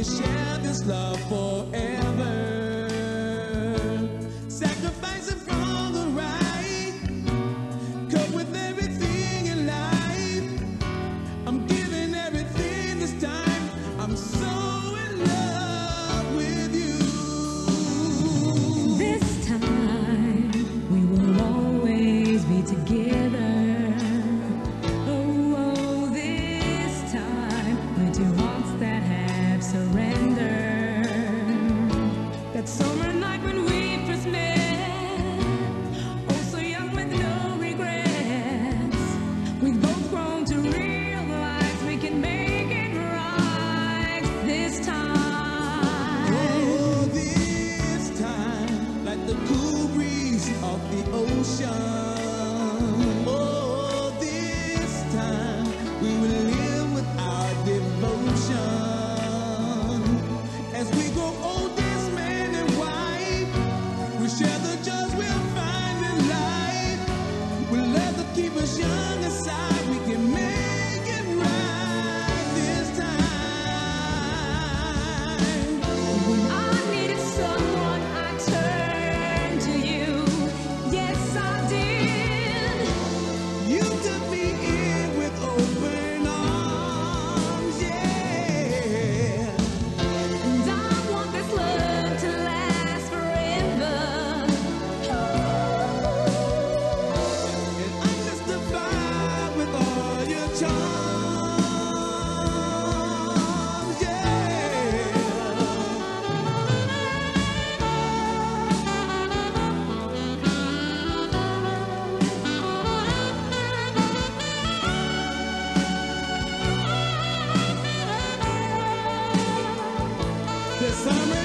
share this love forever. Sacrificing for the right, cope with everything in life. I'm giving everything this time. I'm so in love with you. This time we will always be together. Oh, this time we're two hearts that have surrendered. That summer night when we first met, oh so young with no regrets. We've both grown to realize we can make it right this time. Oh, this time, like the cool breeze of the ocean. Oh, this time, we will live with our devotion. As we grow old, this man and wife, we share the joys we'll find in life. We'll love to keep us young inside. We can make it right this time. When I needed someone, I turned to you. Yes, I did. You took me in with open arms, yeah. And I want this love to last forever. And I'm mystified with all your charms, yeah. The summer